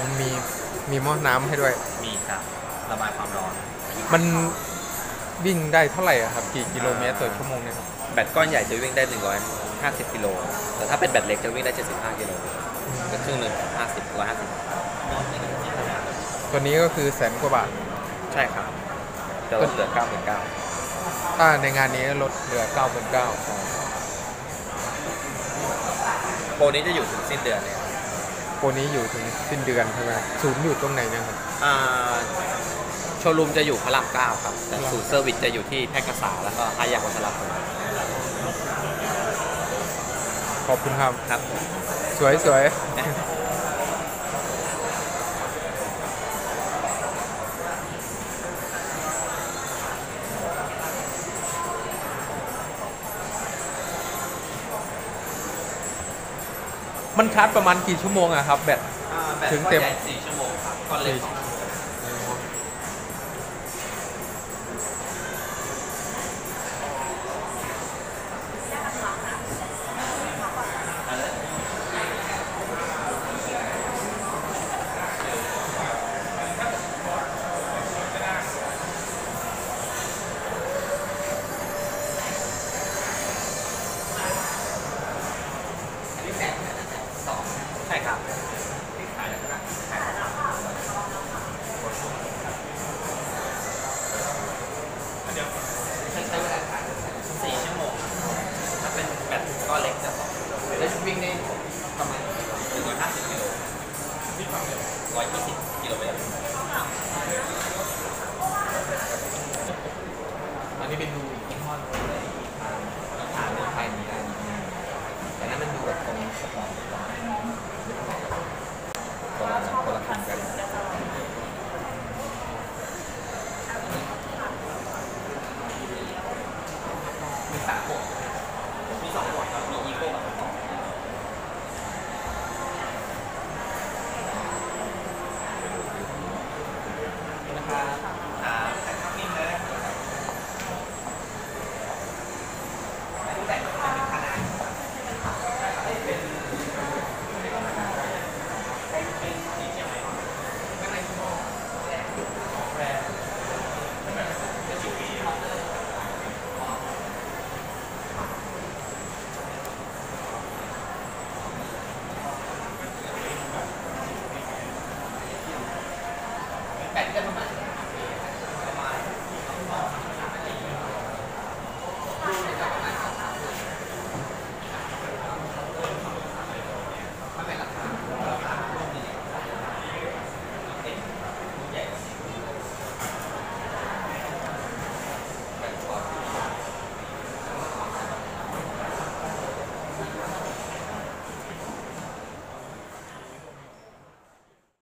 มีมีหม้อน้ำให้ด้วยมีครับระบายความร้อนมันวิ่งได้เท่าไหร่อะครับกี่กิโลเมตรต่อชั่วโมงเนี่ยครับแบตก้อนใหญ่จะวิ่งได้150 กิโลแต่ถ้าเป็นแบตเล็กจะวิ่งได้75 กิโลก็ครึ่งหนึ่ง150 ตัวนี้ก็คือแสนกว่าบาทใช่ครับจะลดเหลือ99,000 ถ้าในงานนี้ลดเหลือ99,000 โปรนี้จะอยู่ถึงสิ้นเดือนเลยครับโปรนี้อยู่ถึงสิ้นเดือนใช่ไหมศูนย์อยู่ตรงไหนเนะครับอ่าโชว์รูมจะอยู่พระราม9ครับแต่ศูนย์เซอร์วิสจะอยู่ที่แพร่กษาแล้วก็5 แยกวัชรพลขอบคุณครับครับสวยสวยมันชาร์จประมาณกี่ชั่วโมงอะครับแบตถึงเต็ม 4 ชั่วโมงครับก้อนเล็กใช่ครับใช้เวลา4 ชั่วโมงถ้าเป็นแบตก้อนเล็กจะ2แล้ววิ่งได้ประมาณ150 กิโล120 กิโลเมตร